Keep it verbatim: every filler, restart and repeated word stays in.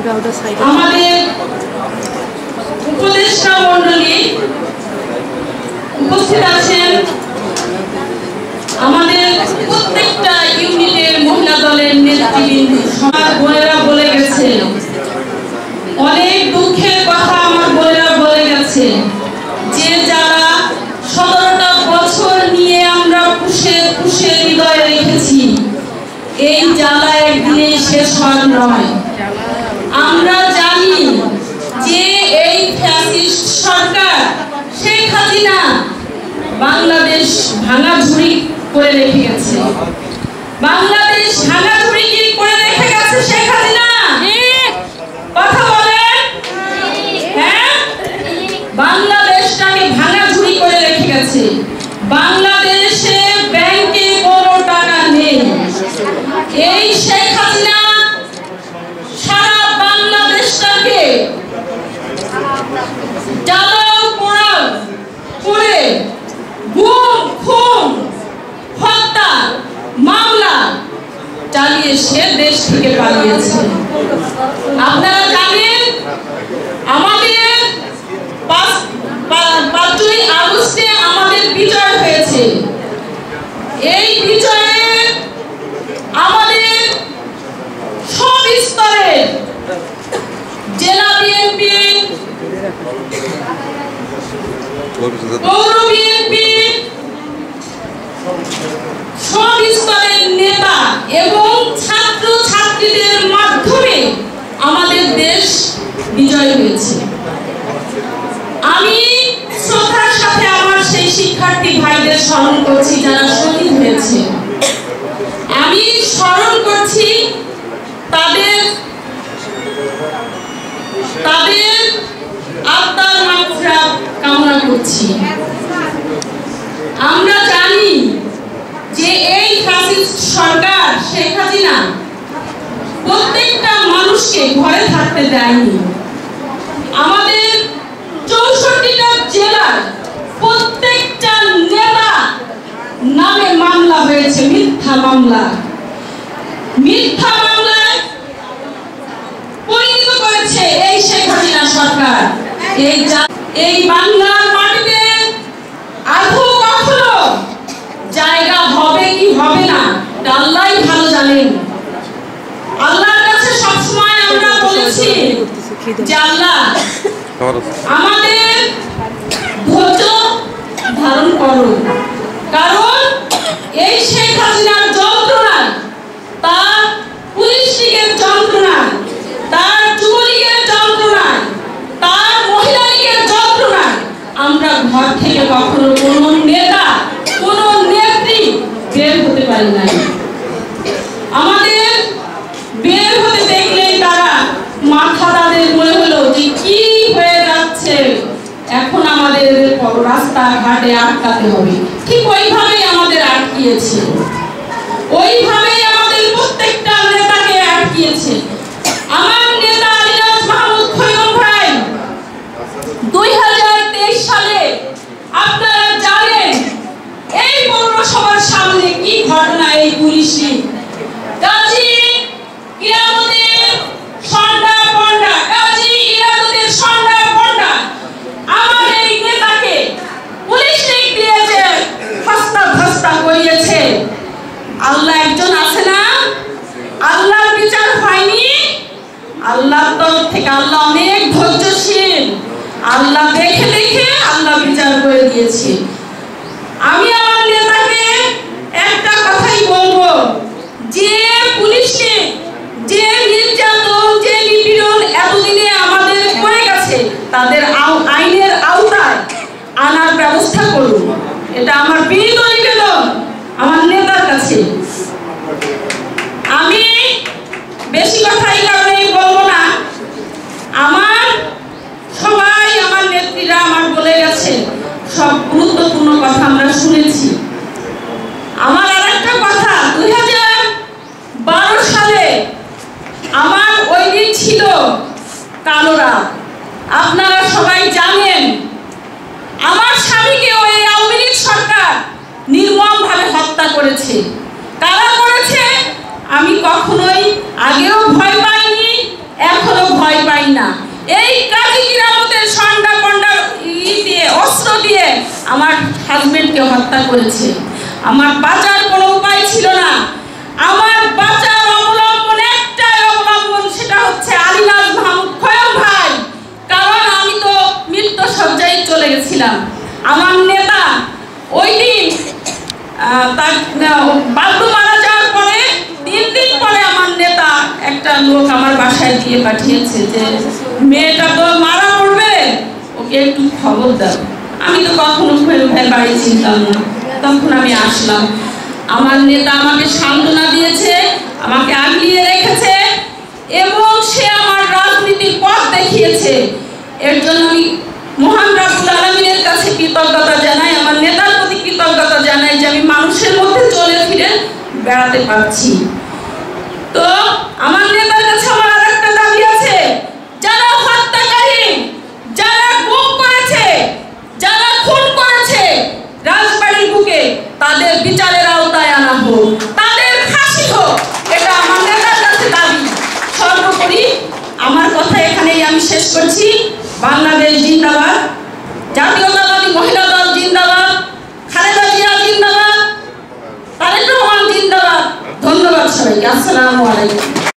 আমাদের উপদেষ্টা মণ্ডলী উপস্থিত আছেন, আমাদের প্রত্যেকটা ইউনিটের মহিলা দলের নেতৃবৃন্দ, সমাজ বোনেরা বলে গেছে, অনেক দুঃখের কথা আমার বোনেরা বলে গেছে, যে যারা সতেরোটা বছর নিয়ে আমরা পুষে পুষে হৃদয়ে রেখেছি, এই জ্বালা একদিনে শেষ হওয়ার নয়। আমরা জানি যে এই ফ্যাসিস্ট সরকার শেখ হাসিনা বাংলাদেশ ভাঙাঝুরি করে রেখে গেছে। বাংলাদেশ ভাঙাঝুরি কি করে রেখে গেছে শেখ হাসিনা? কথা বলেন। হ্যাঁ, বাংলাদেশটাকে ভাঙাঝুরি করে রেখে গেছে। বাংলাদেশে ব্যাংকে কোনো টাকা নেই। এই শেখ হাসিনা সারা বাংলাদেশটাকে জ্বালাও পোড়াও করে গুম খুন হত্যা মামলা চালিয়ে সে দেশ থেকে পালিয়েছে। আপনারা জানেন আমাদের পাঁচই আগস্টে আমাদের বিজয় হয়েছে। এই বিজয়ে আমাদের সব স্তরের জেলা বিএনপি, পৌর বিএনপি, সব স্তরের নেতা এবং ছাত্র ছাত্রীদের মাধ্যমে আমাদের দেশ বিজয় হয়েছে। আমি শ্রদ্ধার সাথে আমার সেই শিক্ষার্থী ভাইদের স্মরণ করছি যারা শহীদ হয়েছে। আমি স্মরণ করছি তাদের তাদের আত্মার মাগফিরাত কামনা করছি। আমরা জানি যে এই ফ্যাসিস্ট সরকার শেখ হাসিনা প্রত্যেকটা মানুষকে ঘরে থাকতে দেয়নি। আমাদের চৌষট্টিটা জেলার প্রত্যেকটা নেতা নামে মামলা হয়েছে, মিথ্যা মামলা। মিথ্যা মামলায় পরিণত করেছে এই শেখ হাসিনা সরকার। এই এই বাংলার মাটিতে আদৌ কখনো জায়গা হবে কি হবে না আল্লাহই ভালো জানেন। আল্লাহর কাছে সবসময় আমরা বলেছি যে আল্লাহ আমাদের ধৈর্য ধারণ করো, কারণ এই শেখ হাসিনার যন্ত্রণায়, তার পুলিশ লীগের যন্ত্রণায়, তার যুবলীগের যন্ত্রণায়, তার মহিলা লীগের যন্ত্রণায় আমরা ঘর থেকে কখনো কোনো নেতা কোনো নেত্রী বের হতে পারি নাই। আমাদের বের হতে দেখলেই তারা মাথা তাদের মনে হলো যে কি হয়ে যাচ্ছে, এখন আমাদের রাস্তা ঘাটে আটকাতে হবে। ঠিক ওইভাবেই আমাদের আটকিয়েছে, ওইভাবেই আমাদের প্রত্যেকটা নেতাকে আটকিয়েছে। আমার নেতা আলিরাজ মাহমুদ খৈরম ভাই দুই হাজার তেইশ সালে আপনারা জানেন এই পৌরসভার সামনে কি ঘটনা, এই পুলিশি গাজী ইরাদুদ্দিন সন্ডা পন্ডা গাজী ইরাদুদ্দিন সন্ডা পন্ডা আমার এই নেতাকে পুলিশ লীগ দিয়ে যে হস্তা ধস্তা করিয়েছে। আল্লাহ একজন আছে না, আল্লাহর বিচার হয়নি। আল্লাহর তরফ থেকে আল্লাহ অনেক ধৈর্যশীল, আল্লাহ দেখে দেখে আল্লাহ বিচার করে দিয়েছে। আমি আমার নেতাকে একটা কথাই বলবো, যে পুলিশকে যে নির্যাতন যে নিপীড়ন এতদিনে আমাদের করে গেছে তাদের আইনের আওতায় আনার ব্যবস্থা করুন। এটা আমার বিনীত নিবেদন আমার নেতার কাছে। আমি বেশি কথা এই কারণেই বলবো না, আমার সবাই আমার নেত্রীরা আমার বলে গেছে, সব গুরুত্বপূর্ণ কথা আমরা শুনেছি। আমার আর একটা কথা, দুই হাজার বারো সালে আমার ওই দিন ছিল কালো রাত। আপনারা সবাই জানেন আমার স্বামীকে ওই আওয়ামী লীগ সরকার নির্মমভাবে হত্যা করেছে। কারা করেছে আমি কখনোই আগেও ভয় পাইনি, এখনো ভয় হত্যা করেছে। আমার বাঁচার কোনো উপায় ছিল না। আমার বাঁচার অবলম্বন একটাই অবলম্বন, সেটা হচ্ছে আলিনাজ মাহমুদ খয়ম ভাই। কারণ আমি তো মৃত্যু সজ্জায় চলে গেছিলাম। আমার নেতা ওই দিন তার বাবু মারা যাওয়ার পরে তিন দিন পরে আমার নেতা একটা লোক আমার বাসায় দিয়ে পাঠিয়েছে যে মেয়েটা তো মারা পড়বে, ওকে একটু খবর দাও। আমি তো কখনো খয়ম ভাইয়ের বাড়ি চিনতাম না, তখন আমি আসলাম। আমার নেতা আমাকে সান্ত্বনা দিয়েছে, আমাকে আগলিয়ে রেখেছে এবং সে আমার রাজনীতির পথ দেখিয়েছে। এর জন্য আমি মহান রাব্বুল আলামিনের কাছে কৃতজ্ঞতা জানাই, আমার নেতার প্রতি কৃতজ্ঞতা জানাই যে আমি মানুষের মধ্যে চলে ফিরে বেড়াতে পারছি। তো আমার নেতার কাছে আমার আরেকটা দাবি আছে, যারা হত্যাকারী, যারা গুম করেছে, যারা খুন করেছে রাজবাড়ির বুকে, তাদের বিচারের আওতায় আনা হোক, তাদের ফাঁসি হোক, এটা আমার নেতার কাছে দাবি। সর্বোপরি আমার কথা এখানেই আমি শেষ করছি। বাংলাদেশ জিন্দাবাদ, জাতীয়তাবাদী মহিলা দল জিন্দাবাদ, খালেদা জিয়া জিন্দাবাদ, তারেক রহমান জিন্দাবাদ। ধন্যবাদ সবাইকে। আসসালামু আলাইকুম।